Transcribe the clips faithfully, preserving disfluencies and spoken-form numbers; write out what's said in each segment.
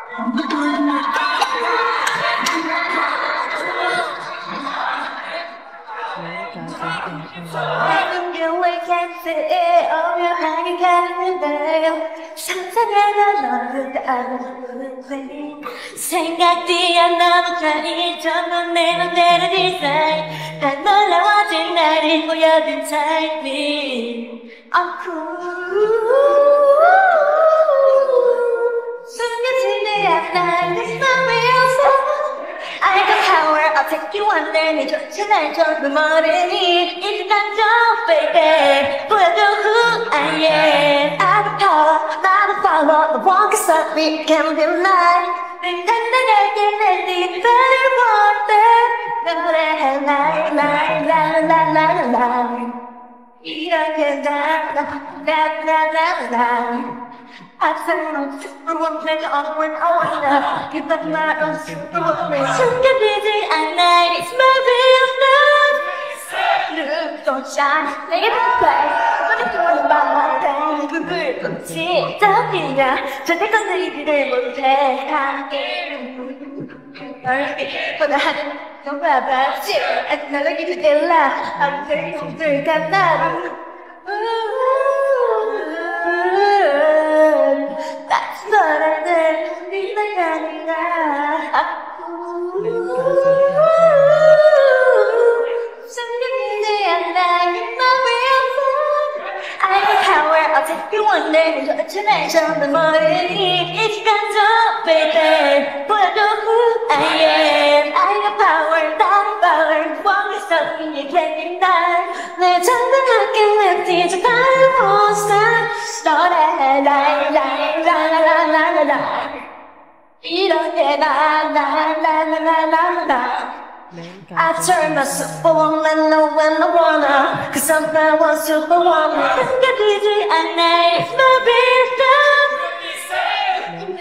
오묘하게 가는데 상상하다 너를 알아보는 생각이 안 나는 전부 내 맘대로 디자인 다 놀라워진 나를 보여준 타이밍 숨겨지지 않아 It's not real soul I got power I'll take you under 네 좋지 날 전부 모르니 이제 던져 baby 보여줘 who I am I got power 나도 follow 너 won't stop me can't deny 늘 단단하게 내네 better want it 노래해 날 날 날 날 날 날 이렇게 나나나나나나 I said I'm superwoman, onward, onward. Give up my own superwoman. 숨겨지지 않아, it's my real love. Look, don't shine, 내게 play. 너를 좋아하는 밤마다 불을 꽂지. 떠들냐, 절대 건드리지를 못해. 함께 널 보다하는 넌 봐봤지. 아직 나를 기대라. 아무튼 형들과 나를. That's what I did. 네가 아니라. 숨기지 않아. You're my real love. I got power. I'll take you one day. 좋지 날 전부 모르니 이제 간다, baby. 보여줘 who I am. I got power. 다른 power. wanna stop me. You can't deny. 내 장난하게 내 뒤져 달고서 너네 라라라라라라라 이렇게 나나나나나나나 I turn my superwoman no when I wanna Cause I'm not one superwoman 숨겨지지 않아 It's my real love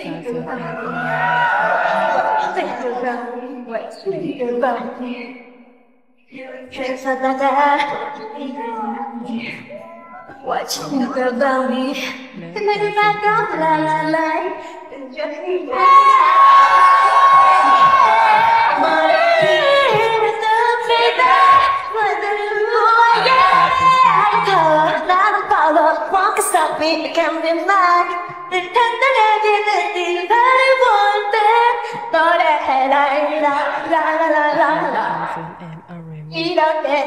Think about me Wait, think about me 그래서 나가 What you think about me? Maybe I don't la la la. Just me. My is the baby. What the who I am? Power, not a power. One can stop me. I can't deny. 늘 단단하게 느낀 나를 볼 때 노래해 라라라라라라 이렇게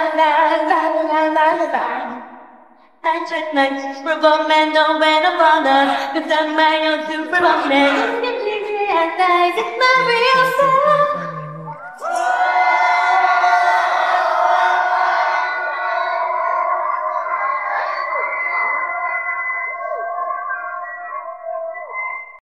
나나나나나나 I check my superwoman, no when I'm runner. Cause I'm my own superwoman. It's my real self.